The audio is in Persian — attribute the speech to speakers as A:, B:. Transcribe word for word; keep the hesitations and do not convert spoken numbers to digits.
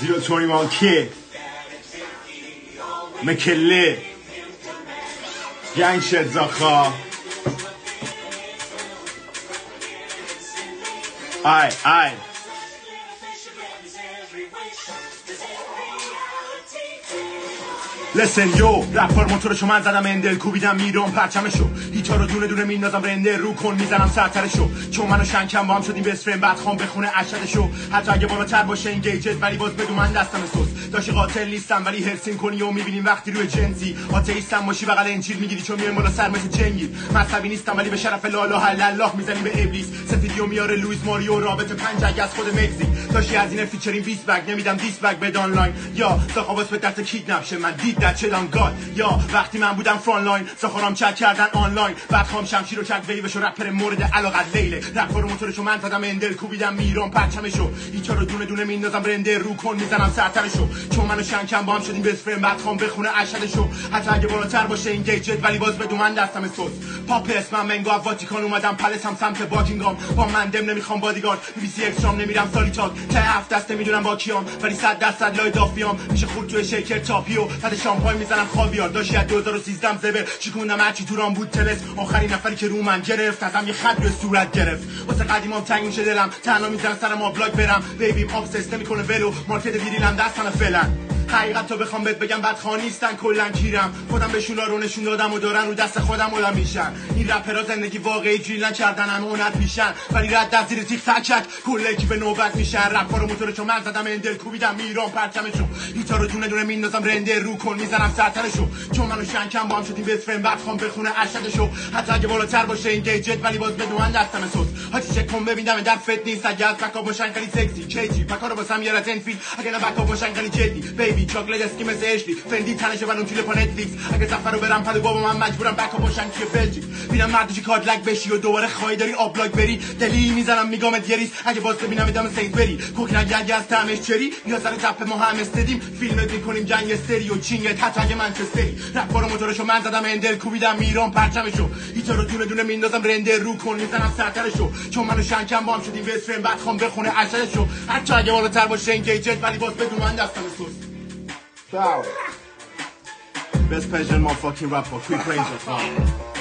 A: zero twenty-one kid McKinley Gang shit Zakha Aye, aye Listen yo رپر موتورشو من زدم اندل کوبیدم میرم پرچمشو هیچا رو دونه دونه میندازم رنده رو کن میزنم سرترشو چون منو شنکم با هم شدیم بست فرند بعد خوام بخونه اشدشو حتی اگه بالاتر باشه این گیجت ولی باز بدون من دستم سوس داشتی قاتل نیستم ولی هرسین کنی و میبینیم وقتی روی جنسی آتئیستم باشی بغل انجیل میگیری چون میایم بالا سر مثل جنگی مذهبی نیستم ولی به شرف لا اله الا الله میزنیم به ابلیس سفیدیو میاره لوئیس ماریو رابطه پنج اگه از خود مکزیک داشتی از این فیچرین بیست بگ نمیدم دیس بگ به آنلاین یا ساخاباس به دست کیدنپ شه من دید that shit on God یا وقتی من بودم فرانت لاین ساخارام چک کردن آنلاین بعد خام شمشیر و چک ویوشو رپر مورد علاقت لیله رپر موتورشو من زدم اندل کوبیدم میرم پرچمشو هیچا رو دونه دونه میندازم رنده رو کن میزنم سرترشو چون منو شنکم با هم شدیم بست فرند بعد خام بخونه اشدشو حتی اگه بالاتر باشه این گیجت ولی باز بدون من دستم سوس پاپ اسمم منگو از واتیکان اومدم پلس هم سمت باکینگام با من دم نمیخوام بادیگارد بی بی سی اکسترام نمیرم سالی تاک ته هفت دست نمیدونم با کیام ولی صد درصد لای دافیام میشه خورد توی شیکر تاپیو بعد شامپاین میزنم خاویار داشتی از دو هزار و سیزده زبر شکوندم هرچی توران بود تلس آخرین نفری که رو من گرفت ازم یه خط روی صورت گرفت واسه قدیمام تنگ میشه دلم تنها میزنم سرم آبلاک برم بیبیم آبسس نمیکنه ولو مارکت ویریلم دستم فعلا حقیقت تا بخوام بهت بگم بدخواه نیستن کلن کیرم خودم بهشون رو نشون دادم و دارن رو دست خودم آدم میشن این رپرها زندگی واقعی جیل نکردن هم هنر میشن ولی رد دست زیر تیغ تکک کل کی به نوبت میشن رپا رو موتورشو من زدم اندل کوبیدم میرم پرچمشو هیچا رو دونه دونه میندازم رنده رو کن میزنم سرترشو چون منو شنکم با هم شدیم بست فرند بعد خوام بخونه اشدشو حتی اگه بالاتر باشه این گیجت ولی باز بدون دستم سوس هاچی چک کن ببینم در فت نیست اگه از بکاپ باشن خیلی سکسی کیجی پکارو واسم یه رتن فیل اگه نه بکاپ باشن خیلی جدی بیبی چاکلت اسکی مثل اشلی فندی تنشه و نونچیله پا نتفلیکس اگه سفر رو برم پلو بابا من مجبورم بکا باشن که بلژیک بینم مردشی کادلک بشی و دوباره خواهی داری آبلاک بری دلی میزنم میگامت یه ریس اگه باز ببینم ادام سیت بری کوک نگی اگه از تعمش چری یا سر تپ ما هم استدیم فیلمت میکنیم جنگ استری و چینگت حتی اگه منچستری رپا رو موتورشو من زدم اندل کوبیدم میرم پرچمشو هیچا رو دونه دونه میندازم رنده رو کن میزنم سرترشو چون منو شنکم با هم شدیم بست فرند بعد خوام بخونه اشدشو حتی اگه بالاتر باشه این گیجت ولی باز بدون من دستم سوس Ciao. Best pleasure in my fucking rapper, quick range of fun.